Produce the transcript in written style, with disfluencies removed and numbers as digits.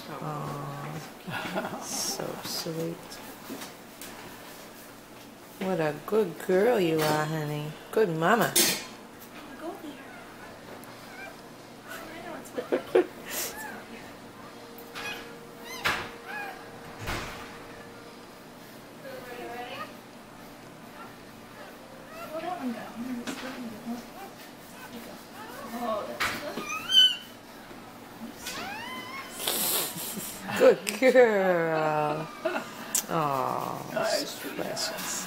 Oh, so sweet. What a good girl you are, honey. Good mama. Go there. I know it's wet. Let's go here. Oh, that one got one. This one got one. There you go. Oh, that's good. Good girl. Oh, precious.